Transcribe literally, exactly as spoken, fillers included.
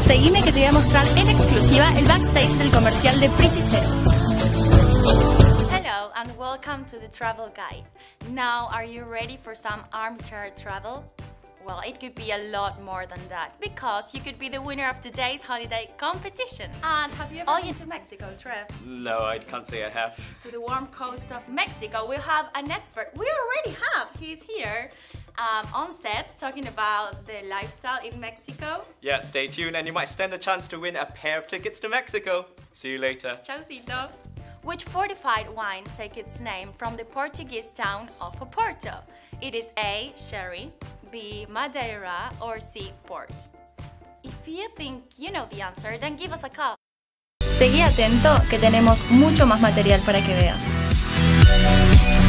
Seguime que te voy a mostrar en exclusiva el backstage del comercial de Pretty Zero. Hello and welcome to the Travel Guide. Now, are you ready for some armchair travel? Well, it could be a lot more than that, because you could be the winner of today's holiday competition. And have you ever oh, been to Mexico, Trev? No, I can't say I have. To the warm coast of Mexico, we have an expert. We already have. He's here um, on set talking about the lifestyle in Mexico. Yeah, stay tuned and you might stand a chance to win a pair of tickets to Mexico. See you later. Chaucito. Which fortified wine takes its name from the Portuguese town of Oporto? It is A, sherry, B, Madeira, or C, port. If you think you know the answer, then give us a call. Seguí atento que tenemos mucho más material para que veas.